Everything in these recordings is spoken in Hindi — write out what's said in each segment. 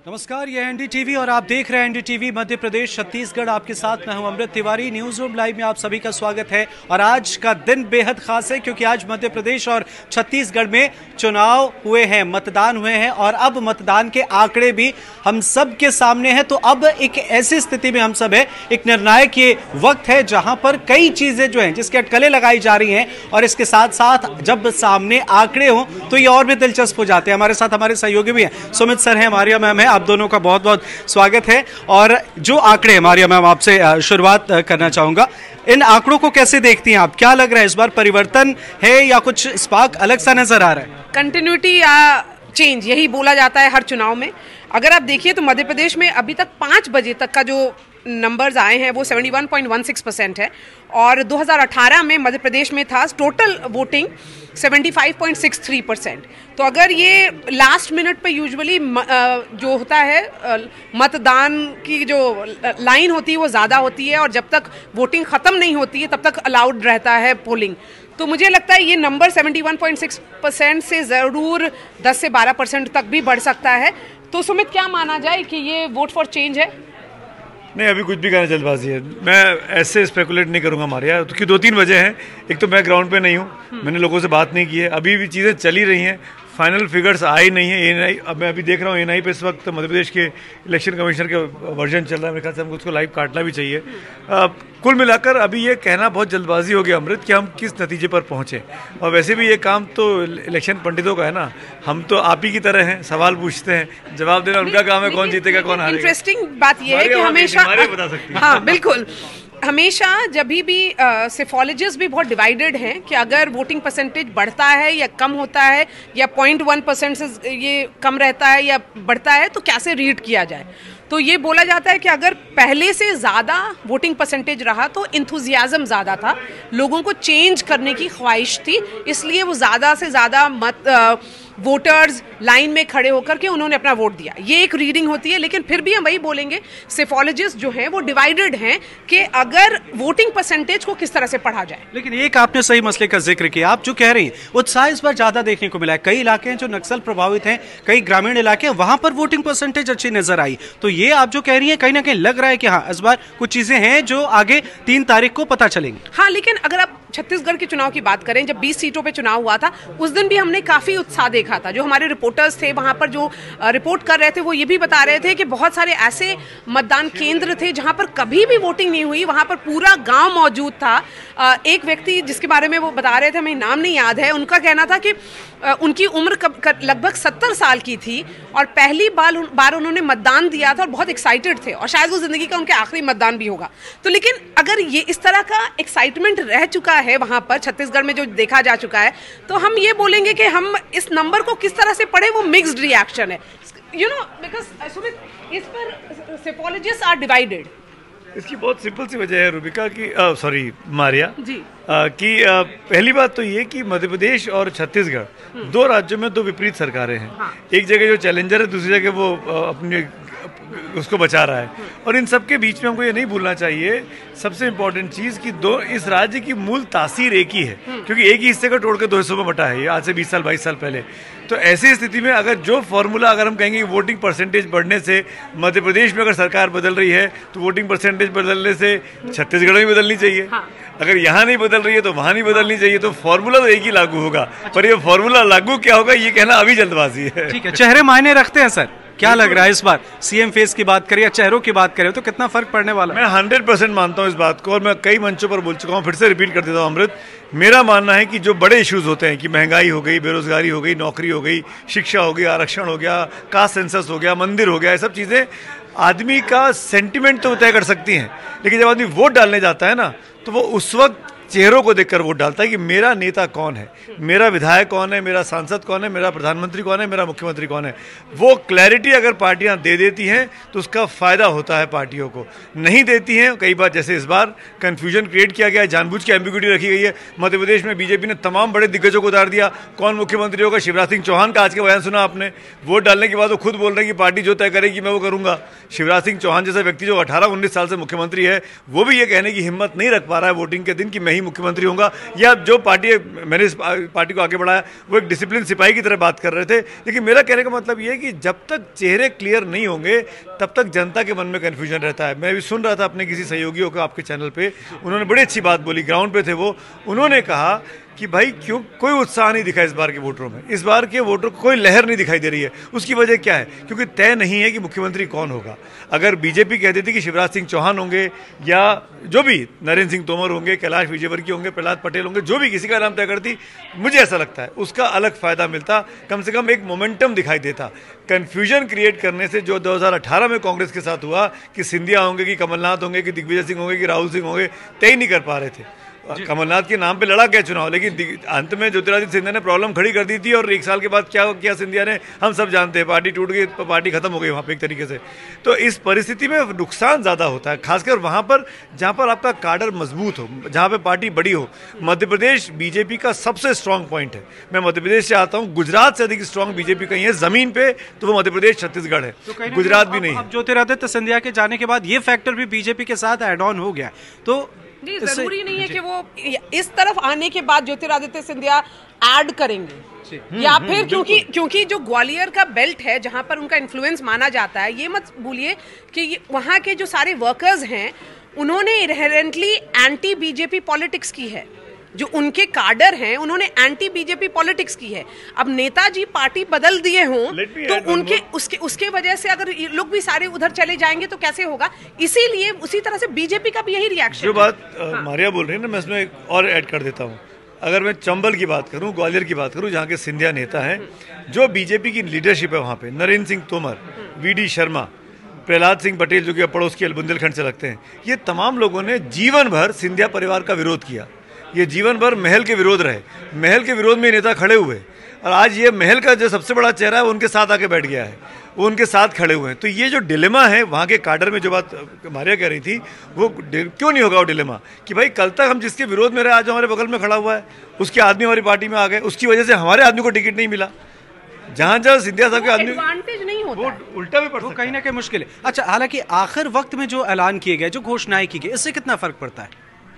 नमस्कार, ये एनडीटीवी और आप देख रहे हैं एनडीटीवी मध्य प्रदेश छत्तीसगढ़। आपके साथ मैं हूं Amrit Tiwari. News room live में आप सभी का स्वागत है। और आज का दिन बेहद खास है क्योंकि आज मध्य प्रदेश और छत्तीसगढ़ में चुनाव हुए हैं, मतदान हुए हैं और अब मतदान के आंकड़े भी हम सब के सामने हैं। तो अब एक ऐसी स्थिति में हम सब है, एक निर्णायक ये वक्त है जहां पर कई चीजें जो हैं जिसके अटकलें लगाई जा रही हैं और इसके साथ साथ जब सामने आंकड़े हों तो ये और भी दिलचस्प हो जाते हैं। हमारे साथ हमारे सहयोगी भी हैं, सुमित सर हैं, मारिया मैम है। आप दोनों का बहुत बहुत स्वागत है। और जो आंकड़े, मारिया मैम आपसे शुरुआत करना चाहूंगा, इन आंकड़ों को कैसे देखती हैं आप? क्या लग रहा है, इस बार परिवर्तन है या कुछ स्पार्क अलग सा नजर आ रहा है? कंटिन्यूटी या चेंज, यही बोला जाता है हर चुनाव में। अगर आप देखिए तो मध्य प्रदेश में अभी तक 5 बजे तक का जो नंबर्स आए हैं वो 71.16% है और 2018 में मध्य प्रदेश में था टोटल वोटिंग 75.63%। तो अगर ये लास्ट मिनट पे यूजुअली जो होता है मतदान की जो लाइन होती है वो ज़्यादा होती है और जब तक वोटिंग ख़त्म नहीं होती है तब तक अलाउड रहता है पोलिंग। तो मुझे लगता है ये नंबर 71.6% से ज़रूर 10 से 12% तक भी बढ़ सकता है। तो सुमित, क्या माना जाए कि ये वोट फॉर चेंज है? नहीं, अभी कुछ भी कहना जल्दबाजी है। मैं ऐसे स्पेकुलेट नहीं करूंगा मारिया, क्योंकि 2-3 वजह हैं। एक तो मैं ग्राउंड पे नहीं हूँ, मैंने लोगों से बात नहीं की है, अभी भी चीज़ें चली रही हैं, फाइनल फिगर्स आए नहीं है। एएनआई, अब मैं अभी देख रहा हूँ एएनआई पे इस वक्त मध्य प्रदेश के इलेक्शन कमिश्नर के वर्जन चल रहा है। मेरे ख्याल से हमको उसको लाइव काटना भी चाहिए। कुल मिलाकर अभी ये कहना बहुत जल्दबाजी हो गया अमृत कि हम किस नतीजे पर पहुँचे। और वैसे भी ये काम तो इलेक्शन पंडितों का है ना, हम तो आप ही की तरह हैं, सवाल पूछते हैं, जवाब देना उनका काम है, कौन जीतेगा कौन हारेगा। इंटरेस्टिंग बात यह है कि हमेशा बता सकती है। हाँ बिल्कुल, हमेशा जब भी सेफोलॉजिस्ट भी बहुत डिवाइडेड हैं कि अगर वोटिंग परसेंटेज बढ़ता है या कम होता है या 0.1% से ये कम रहता है या बढ़ता है तो कैसे रीड किया जाए। तो ये बोला जाता है कि अगर पहले से ज़्यादा वोटिंग परसेंटेज रहा तो इंथुजियाज़म ज़्यादा था, लोगों को चेंज करने की ख्वाहिश थी, इसलिए वो ज़्यादा से ज़्यादा वोटर्स लाइन में खड़े होकर के उन्होंने अपना वोट दिया। ये एक रीडिंग होती है, लेकिन फिर भी हम वही बोलेंगे, सेफोलॉजिस्ट जो हैं वो डिवाइडेड हैं कि अगर वोटिंग परसेंटेज को किस तरह से पढ़ा जाए। लेकिन एक आपने सही मसले का जिक्र किया, आप जो कह रही हैं उत्साह इस बार ज्यादा देखने को मिला है। कई इलाके हैं जो नक्सल प्रभावित हैं, कई ग्रामीण इलाके हैं, वहां पर वोटिंग परसेंटेज अच्छी नजर आई। तो ये आप जो कह रही है कहीं ना कहीं लग रहा है कि हाँ, इस बार कुछ चीजें हैं जो आगे 3 तारीख को पता चलेंगी। हाँ, लेकिन अगर आप छत्तीसगढ़ के चुनाव की बात करें, जब 20 सीटों पे चुनाव हुआ था उस दिन भी हमने काफी उत्साह देखा था। जो हमारे रिपोर्टर्स थे वहां पर जो रिपोर्ट कर रहे थे वो ये भी बता रहे थे कि बहुत सारे ऐसे मतदान केंद्र थे जहां पर कभी भी वोटिंग नहीं हुई, वहां पर पूरा गांव मौजूद था। एक व्यक्ति जिसके बारे में वो बता रहे थे, हमें नाम नहीं याद है, उनका कहना था कि उनकी उम्र लगभग 70 साल की थी और पहली बार उन्होंने मतदान दिया था और बहुत एक्साइटेड थे और शायद वो जिंदगी का उनके आखिरी मतदान भी होगा। तो लेकिन अगर ये इस तरह का एक्साइटमेंट रह चुका है वहां पर छत्तीसगढ़ में जो देखा जा चुका है, तो हम ये बोलेंगे कि हम इस नंबर को किस तरह से पढ़े, वो मिक्स्ड रिएक्शन है, यू नो, बिकॉज सुमित, इस पर सेफोलॉजिस्ट आर डिवाइडेड। इसकी बहुत सिंपल सी वजह है रूबिका की, सॉरी मारिया जी, कि पहली बात तो ये कि मध्य प्रदेश और छत्तीसगढ़ 2 राज्यों में 2 विपरीत सरकारें हैं। हाँ। एक जगह जो चैलेंजर है, दूसरी जगह वो अपनी उसको बचा रहा है। और इन सब के बीच में हमको ये नहीं भूलना चाहिए सबसे इम्पोर्टेंट चीज़ कि इस राज्य की मूल तासीर एक ही है, क्योंकि एक ही हिस्से को तोड़ के 2 हिस्सों में बटा है ये आज से 20 साल 22 साल पहले। तो ऐसी स्थिति में अगर जो फॉर्मूला, अगर हम कहेंगे कि वोटिंग परसेंटेज बढ़ने से मध्य प्रदेश में अगर सरकार बदल रही है तो वोटिंग परसेंटेज बदलने से छत्तीसगढ़ में बदलनी चाहिए। हाँ। अगर यहाँ नहीं बदल रही है तो वहाँ नहीं बदलनी चाहिए। तो फॉर्मूला तो एक ही लागू होगा, पर ये फॉर्मूला लागू क्या होगा ये कहना अभी जल्दबाजी है। ठीक है, चेहरे मायने रखते हैं सर, क्या लग रहा है इस बार सीएम फेस की बात करें या चेहरों की बात करें तो कितना फर्क पड़ने वाला है? मैं 100% मानता हूं इस बात को और मैं कई मंचों पर बोल चुका हूं, फिर से रिपीट कर देता हूं अमृत। मेरा मानना है कि जो बड़े इश्यूज होते हैं कि महंगाई हो गई, बेरोजगारी हो गई, नौकरी हो गई, शिक्षा हो गई, आरक्षण हो गया, कास्ट सेंसस हो गया, मंदिर हो गया, ये सब चीज़ें आदमी का सेंटिमेंट तो तय कर सकती हैं, लेकिन जब आदमी वोट डालने जाता है ना तो वो उस वक्त चेहरों को देखकर वोट डालता है कि मेरा नेता कौन है, मेरा विधायक कौन है, मेरा सांसद कौन है, मेरा प्रधानमंत्री कौन है, मेरा मुख्यमंत्री कौन है। वो क्लैरिटी अगर पार्टियां दे देती हैं तो उसका फायदा होता है पार्टियों को। नहीं देती हैं, कई बार जैसे इस बार कन्फ्यूजन क्रिएट किया गया है, जानबूझ के एम्बिग्यूटी रखी गई है। मध्य प्रदेश में बीजेपी ने तमाम बड़े दिग्गजों को उतार दिया। कौन मुख्यमंत्री होगा? शिवराज सिंह चौहान का आज के बयान सुना आपने? वोट डालने के बाद वो खुद बोल रहे हैं कि पार्टी जो तय करेगी मैं वो करूंगा। शिवराज सिंह चौहान जैसा व्यक्ति जो 18-19 साल से मुख्यमंत्री है वो भी ये कहने की हिम्मत नहीं रख पा रहा है वोटिंग के दिन कि मैं ही मुख्यमंत्री होगा, या जो पार्टी मैंने इस पार्टी को आगे बढ़ाया वो एक डिसिप्लिन सिपाही की तरह बात कर रहे थे। लेकिन मेरा कहने का मतलब ये है कि जब तक चेहरे क्लियर नहीं होंगे तब तक जनता के मन में कन्फ्यूजन रहता है। मैं भी सुन रहा था अपने किसी सहयोगियों को आपके चैनल पे, उन्होंने बड़ी अच्छी बात बोली, ग्राउंड पे थे वो, उन्होंने कहा कि भाई क्यों कोई उत्साह नहीं दिखा इस बार के वोटरों में, इस बार के वोटरों को कोई लहर नहीं दिखाई दे रही है। उसकी वजह क्या है? क्योंकि तय नहीं है कि मुख्यमंत्री कौन होगा। अगर बीजेपी कहती थी कि शिवराज सिंह चौहान होंगे या जो भी नरेंद्र सिंह तोमर होंगे, कैलाश विजयवर्गीय होंगे, प्रहलाद पटेल होंगे, जो भी किसी का नाम तय करती, मुझे ऐसा लगता है उसका अलग फायदा मिलता, कम से कम एक मोमेंटम दिखाई देता। कन्फ्यूजन क्रिएट करने से जो 2018 में कांग्रेस के साथ हुआ कि सिंधिया होंगे कि कमलनाथ होंगे कि दिग्विजय सिंह होंगे कि राहुल सिंह होंगे, तय नहीं कर पा रहे थे। कमलनाथ के नाम पे लड़ा क्या चुनाव, लेकिन अंत में ज्योतिरादित्य सिंधिया ने प्रॉब्लम खड़ी कर दी थी और एक साल के बाद क्या किया सिंधिया ने हम सब जानते हैं, पार्टी टूट गई, पार्टी खत्म हो गई वहाँ पे एक तरीके से। तो इस परिस्थिति में नुकसान ज़्यादा होता है, खासकर वहाँ पर जहाँ पर आपका काडर मजबूत हो, जहाँ पे पार्टी बड़ी हो। मध्य प्रदेश बीजेपी का सबसे स्ट्रांग पॉइंट है। मैं मध्य प्रदेश से आता हूँ, गुजरात से अधिक स्ट्रांग बीजेपी कहीं है जमीन पे तो वो मध्य प्रदेश छत्तीसगढ़ है, गुजरात भी नहीं है। ज्योतिरादित्य सिंधिया के जाने के बाद ये फैक्टर भी बीजेपी के साथ एड ऑन हो गया, तो जी जरूरी नहीं है कि वो इस तरफ आने के बाद ज्योतिरादित्य सिंधिया ऐड करेंगे, या फिर क्योंकि जो ग्वालियर का बेल्ट है जहां पर उनका इन्फ्लुएंस माना जाता है, ये मत भूलिए कि वहां के जो सारे वर्कर्स हैं उन्होंने इनहेरेंटली एंटी बीजेपी पॉलिटिक्स की है। जो उनके कार्डर हैं उन्होंने एंटी बीजेपी पॉलिटिक्स की है। अब नेताजी पार्टी बदल दिए हों तो उनके उसके वजह से अगर ये लोग भी सारे उधर चले जाएंगे तो कैसे होगा, इसीलिए उसी तरह से बीजेपी का भी यही रिएक्शन। जो बात मारिया बोल रही है ना, मैं इसमें एक और ऐड कर देता हूँ। अगर मैं चंबल की बात करूं, ग्वालियर की बात करूं, जहाँ के सिंधिया नेता हैं, जो बीजेपी की लीडरशिप है वहाँ पे, नरेंद्र सिंह तोमर, वीडी शर्मा, प्रहलाद सिंह पटेल जो कि पड़ोस के बुंदेलखंड से लगते हैं, ये तमाम लोगों ने जीवन भर सिंधिया परिवार का विरोध किया। ये जीवन भर महल के विरोध रहे, महल के विरोध में नेता खड़े हुए, और आज ये महल का जो सबसे बड़ा चेहरा है वो उनके साथ आके बैठ गया है, वो उनके साथ खड़े हुए हैं। तो ये जो डिलेमा है वहाँ के काडर में, जो बात मारिया कह रही थी, वो क्यों नहीं होगा वो डिलेमा कि भाई कल तक हम जिसके विरोध में रहे आज हमारे बगल में खड़ा हुआ है, उसके आदमी हमारी पार्टी में आ गए, उसकी वजह से हमारे आदमी को टिकट नहीं मिला। जहाँ जहाँ सिंधिया साहब के आदमी एडवांटेज नहीं होता, वो उल्टा भी पड़ सकता है, कहीं ना कहीं मुश्किल है। अच्छा, हालांकि आखिर वक्त में जो ऐलान किए गए, जो घोषणाएं की गई, इससे कितना फर्क पड़ता है?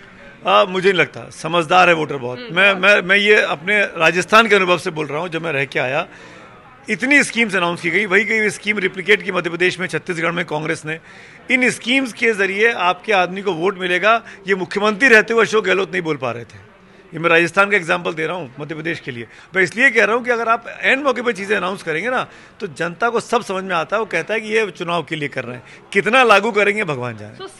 मुझे नहीं लगता। समझदार है वोटर बहुत। मैं ये अपने राजस्थान के अनुभव से बोल रहा हूँ। जब मैं रह के आया, इतनी स्कीम्स अनाउंस की गई, वही कई स्कीम रिप्लिकेट की मध्य प्रदेश में, छत्तीसगढ़ में कांग्रेस ने। इन स्कीम्स के जरिए आपके आदमी को वोट मिलेगा, ये मुख्यमंत्री रहते हुए अशोक गहलोत नहीं बोल पा रहे थे। ये मैं राजस्थान का एग्जांपल दे रहा हूँ मध्य प्रदेश के लिए। मैं इसलिए कह रहा हूँ कि अगर आप एंड मौके पर चीज़ें अनाउंस करेंगे ना, तो जनता को सब समझ में आता है, वो कहता है कि ये चुनाव के लिए कर रहे हैं, कितना लागू करेंगे भगवान जाने। तो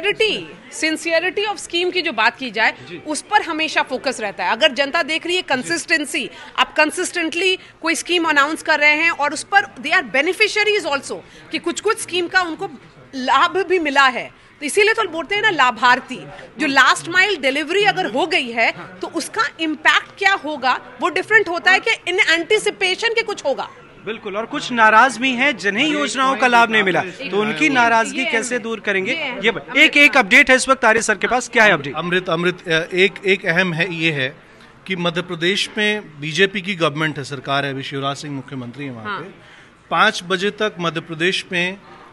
सिंसियरिटी ऑफ स्कीम की जो बात की जाए, उस पर हमेशा फोकस रहता है। अगर जनता देख रही है कंसिस्टेंसी, आप कंसिस्टेंटली कोई स्कीम अनाउंस कर रहे हैं और उस पर दे आर बेनिफिशियरीज ऑल्सो, कि कुछ स्कीम का उनको लाभ भी मिला है, तो इसीलिए तो बोलते हैं ना लाभार्थी। जो लास्ट माइल डिलीवरी अगर हो गई है तो उसका इम्पैक्ट क्या होगा वो डिफरेंट होता है कि इन एंटिसिपेशन के कुछ होगा। बिल्कुल, और कुछ नाराज भी हैं जिन्हें योजनाओं का लाभ नहीं मिला, तो उनकी नाराजगी कैसे दूर करेंगे? ये एक अपडेट है इस वक्त तारिक सर के पास, क्या है अपडेट? अमृत एक अहम है, ये है कि मध्य प्रदेश में बीजेपी की गवर्नमेंट है, सरकार है, अभी शिवराज सिंह मुख्यमंत्री है वहाँ पे। 5 बजे तक मध्य प्रदेश में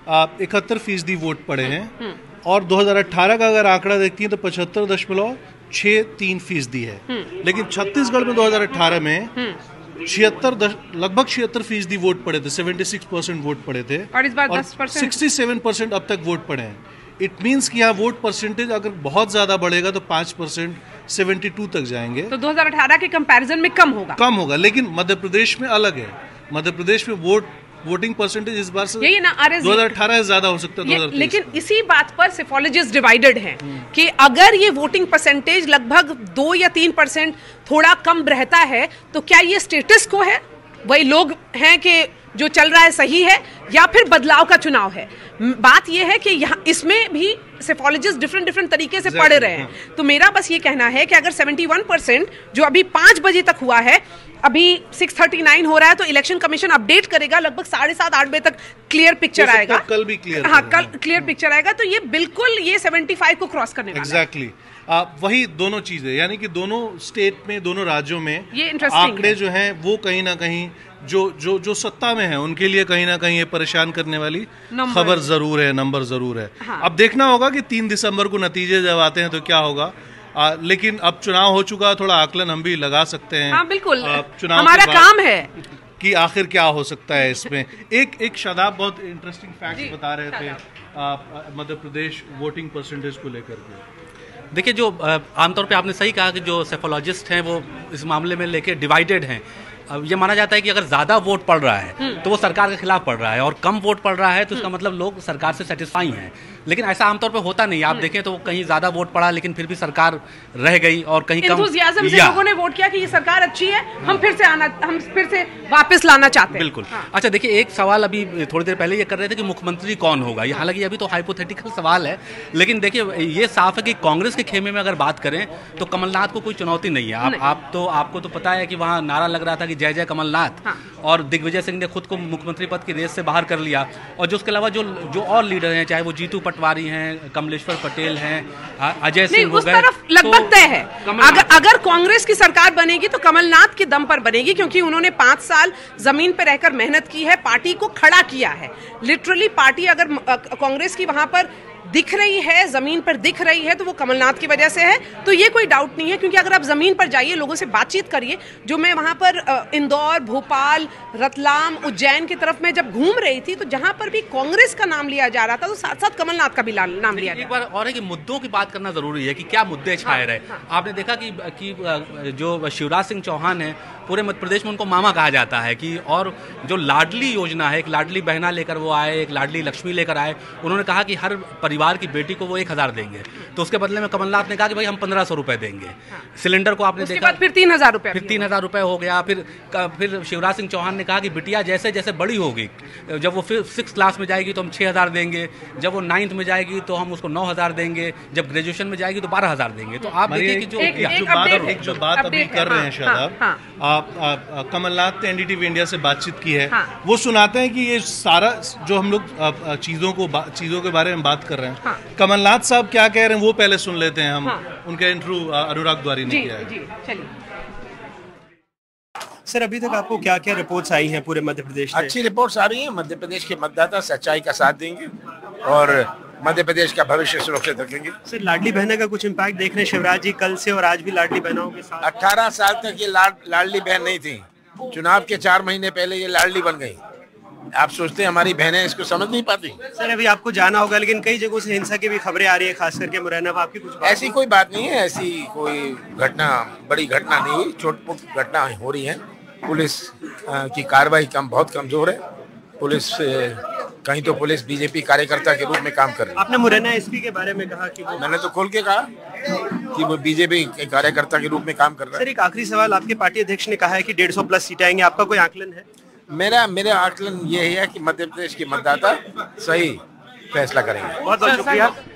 71% वोट पड़े हैं, और 2018 का अगर आंकड़ा देखती हैं तो 75.63% है। लेकिन छत्तीसगढ़ में 2018 में लगभग 76% वोट पड़े थे, 76% वोट पड़े थे, और इस बार 10%, 67% अब तक वोट पड़े हैं। इट मीन्स कि यहाँ वोट परसेंटेज अगर बहुत ज्यादा बढ़ेगा तो 5%, 72 तक जाएंगे, तो 2018 के कंपैरिजन में कम होगा। लेकिन मध्य प्रदेश में अलग है। मध्य प्रदेश में वोटिंग परसेंटेज इस बार से 2018 से ज्यादा हो सकता है 2023। लेकिन इसी बात पर सेफोलॉजिस्ट डिवाइडेड हैं कि अगर ये वोटिंग परसेंटेज लगभग 2 या 3% थोड़ा कम रहता है तो क्या ये स्टेटस को है, वही लोग हैं कि जो चल रहा है सही है, या फिर बदलाव का चुनाव है? बात यह है कि यहाँ इसमें भी सेफोलॉजिस्ट डिफरेंट तरीके से पढ़ रहे हैं। तो मेरा बस ये कहना है कि अगर 71% जो अभी 5 बजे तक हुआ है, अभी 6:39 हो रहा है, तो इलेक्शन कमीशन अपडेट करेगा, लगभग 7:30-8 बजे तक क्लियर पिक्चर आएगा। कल भी क्लियर, हाँ कल क्लियर पिक्चर आएगा, तो ये बिल्कुल ये 75 को क्रॉस करने वाला है। एग्जैक्टली वही दोनों चीजें, यानी कि दोनों स्टेट में, दोनों राज्यों में ये इंटरेस्टिंग आंकड़े जो हैं वो कहीं ना कहीं जो सत्ता में है उनके लिए कहीं ना कहीं ये परेशान करने वाली खबर जरूर है, नंबर जरूर है। हाँ। अब देखना होगा कि 3 दिसंबर को नतीजे जब आते हैं तो क्या होगा। लेकिन अब चुनाव हो चुका, थोड़ा आकलन हम भी लगा सकते हैं। हाँ बिल्कुल, चुनाव हमारा काम है कि आखिर क्या हो सकता है इसमें। एक शादाब बहुत इंटरेस्टिंग फैक्ट बता रहे थे मध्य प्रदेश वोटिंग परसेंटेज को लेकर के। देखिए, जो आमतौर पे आपने सही कहा कि जो सेफोलॉजिस्ट हैं वो इस मामले में लेके डिवाइडेड हैं। अब ये माना जाता है कि अगर ज़्यादा वोट पड़ रहा है तो वो सरकार के खिलाफ पड़ रहा है, और कम वोट पड़ रहा है तो इसका मतलब लोग सरकार से सेटिस्फाई हैं। लेकिन ऐसा आमतौर पे होता नहीं। आप देखें तो कहीं ज़्यादा वोट पड़ा लेकिन फिर भी सरकार रह गई, और कहीं कम एंथुसियाज्म से लोगों ने वोट किया कि ये सरकार अच्छी है, हम फिर से वापस लाना चाहते हैं। बिल्कुल। अच्छा देखिए, एक सवाल अभी थोड़ी देर पहले ये कर रहे थे कि मुख्यमंत्री कौन होगा। ये हालांकि अभी तो हाइपोथेटिकल सवाल है, लेकिन देखिए ये साफ है कि कांग्रेस के खेमे में अगर बात करें तो कमलनाथ को कोई चुनौती नहीं है। आपको तो पता है कि वहाँ नारा लग रहा था कि जय जय कमलनाथ, और दिग्विजय सिंह ने खुद को मुख्यमंत्री पद की रेस से बाहर कर लिया। और जो उसके अलावा जो और लीडर हैं, चाहे वो जीतू पटवारी हैं, कमलेश्वर पटेल हैं, अजय सिंह उस तरफ लगभग तय है। अगर कांग्रेस की सरकार बनेगी तो कमलनाथ के दम पर बनेगी, क्योंकि उन्होंने 5 साल जमीन पर रहकर मेहनत की है, पार्टी को खड़ा किया है। लिटरली पार्टी अगर कांग्रेस की वहां पर दिख रही है, जमीन पर दिख रही है, तो वो कमलनाथ की वजह से है। तो ये कोई डाउट नहीं है, क्योंकि अगर आप जमीन पर जाइए, लोगों से बातचीत करिए। जो मैं वहां पर इंदौर, भोपाल, रतलाम, उज्जैन की तरफ में जब घूम रही थी, तो जहां पर भी कांग्रेस का नाम लिया जा रहा था तो साथ साथ कमलनाथ का भी नाम लिया। एक बार और है कि मुद्दों की बात करना जरूरी है कि क्या मुद्दे छाए रहे। आपने देखा कि जो शिवराज सिंह चौहान है, पूरे मध्य प्रदेश में उनको मामा कहा जाता है कि, और जो लाडली योजना है, एक लाडली बहना लेकर वो आए, एक लाडली लक्ष्मी लेकर आए। उन्होंने कहा कि हर परिवार की बेटी को वो 1000 देंगे, तो उसके बदले में कमलनाथ ने कहा कि भाई हम 1500 रुपए देंगे। सिलेंडर को आपने देखा, फिर 3000 रुपए, फिर 3000 रुपए हो गया। फिर शिवराज सिंह चौहान ने कहा कि बिटिया जैसे जैसे बड़ी होगी, जब वो 6th क्लास में जाएगी तो हम 6000 देंगे, जब वो 9th में जाएगी तो हम उसको 9000 देंगे, जब ग्रेजुएशन में जाएगी तो 12000 देंगे। तो आप देखिए कि जो बात अभी कर रहे हैं शादाब, कमलनाथ ने एनडीटीवी इंडिया से बातचीत की है, वो सुनाते हैं कि ये सारा जो हम लोग चीजों के बारे में बात कर रहे हैं, कमलनाथ साहब क्या कह रहे हैं वो पहले सुन लेते हैं हम। उनका इंटरव्यू अनुराग द्वारी ने किया है। सर, अभी तक आपको क्या क्या रिपोर्ट्स आई हैं पूरे मध्य प्रदेश से? अच्छी रिपोर्ट्स आ रही हैं। मध्य प्रदेश के मतदाता सच्चाई का साथ देंगे और मध्य प्रदेश का भविष्य सुरक्षित रखेंगे। सर, लाडली बहना का कुछ इम्पैक्ट देख रहे हैं शिवराज जी कल से, और आज भी लाडली बहनाओं के साथ? 18 साल तक ये लाडली बहन नहीं थी। चुनाव के 4 महीने पहले ये लाडली बन गई। आप सोचते हैं हमारी बहनें इसको समझ नहीं पाती? सर, अभी आपको जाना होगा, लेकिन कई जगहों से हिंसा की भी खबरें आ रही है, खास करके मुरैना में। आपकी कुछ ऐसी कोई बात नहीं है, ऐसी कोई घटना, बड़ी घटना नहीं हुई, छोटी घटना हो रही है। पुलिस की कार्रवाई बहुत कमजोर है। पुलिस कहीं तो पुलिस बीजेपी कार्यकर्ता के रूप में काम कर रही है। आपने मुरैना एसपी के बारे में कहा कि मैंने तो खोल के कहा कि वो बीजेपी के कार्यकर्ता के रूप में काम कर रहा है। सर, एक आखिरी सवाल, आपके पार्टी अध्यक्ष ने कहा है कि 150+ सीटें आएंगी, आपका कोई आकलन है? मेरा आकलन ये है कि मध्य प्रदेश के मतदाता सही फैसला करेंगे। बहुत बहुत शुक्रिया।